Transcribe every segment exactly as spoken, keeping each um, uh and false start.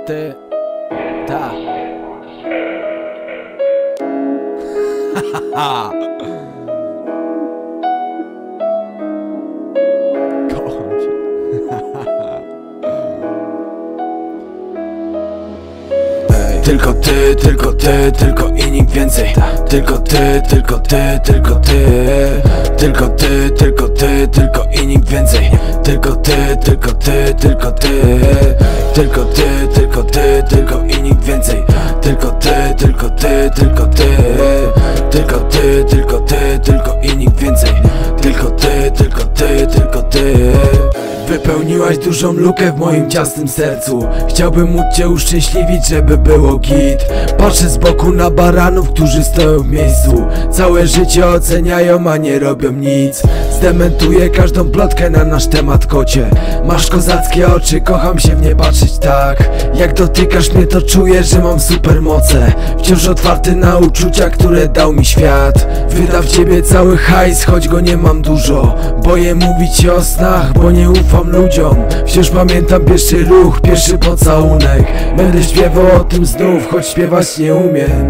ty, ta. Kocham cię. Tylko ty, tylko ty, tylko i nikt więcej. Tylko ty, tylko ty, tylko ty. Tylko ty, tylko ty, tylko i nikt więcej. Tylko ty, tylko ty, tylko ty. Tylko ty, tylko ty, tylko i nikt więcej. Tylko ty, tylko ty, tylko ty. Tylko ty, tylko ty, tylko i nikt więcej. Tylko ty, tylko ty, tylko ty. Wypełniłaś dużą lukę w moim ciasnym sercu. Chciałbym móc cię uszczęśliwić, żeby było git. Patrzę z boku na baranów, którzy stoją w miejscu. Całe życie oceniają, a nie robią nic. Zdementuję każdą plotkę na nasz temat, kocie. Masz kozackie oczy, kocham się w nie patrzeć tak. Jak dotykasz mnie, to czuję, że mam supermoce. Wciąż otwarty na uczucia, które dał mi świat. Wydam w ciebie cały hajs, choć go nie mam dużo. Boję mówić ci o snach, bo nie ufam ludziom. Wciąż pamiętam pierwszy ruch, pierwszy pocałunek. Będę śpiewał o tym znów, choć śpiewać nie umiem.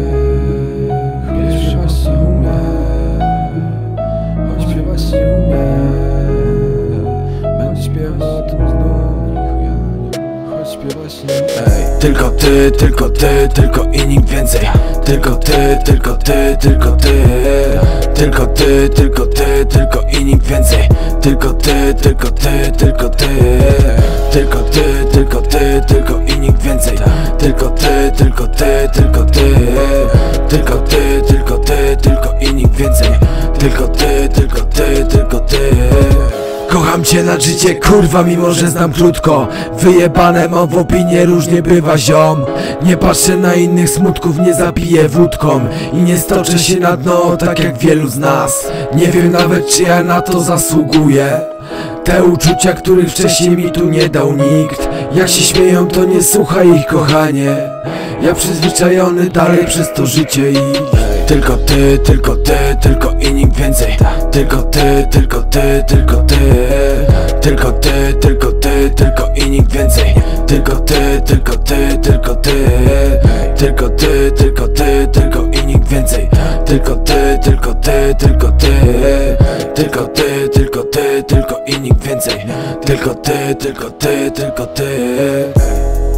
Choć śpiewać nie umiem. Choć śpiewać nie umiem. Będę śpiewał o tym znów, choć śpiewać nie umiem. Tylko ty, tylko ty, tylko i nikt więcej. Tylko ty, tylko ty, tylko ty. Tylko ty, tylko ty, tylko i nikt więcej. Tylko ty, tylko ty, tylko ty. Tylko ty, tylko ty, tylko i nikt więcej. Tylko ty, tylko ty, tylko ty. Tylko ty, tylko ty, tylko i nikt więcej. Tylko ty, tylko ty, tylko ty. Kocham cię na życie, kurwa, mimo że znam krótko. Wyjebane mam w opinię, różnie bywa, ziom. Nie patrzę na innych, smutków nie zapiję wódką. I nie stoczę się na dno, tak jak wielu z nas. Nie wiem nawet, czy ja na to zasługuję. Te uczucia, których wcześniej mi tu nie dał nikt. Jak się śmieją, to nie słuchaj ich, kochanie. Ja przyzwyczajony dalej przez to życie i... Tylko ty, tylko ty, tylko i nikt więcej. Tylko ty, tylko ty, tylko ty. Tylko ty, tylko ty, tylko i nikt więcej. Tylko ty, tylko ty, tylko ty. Tylko ty, tylko ty, tylko i nikt więcej. Tylko ty, tylko ty, tylko ty. Tylko ty, tylko ty, tylko i nikt więcej. Tylko ty, tylko ty, tylko ty.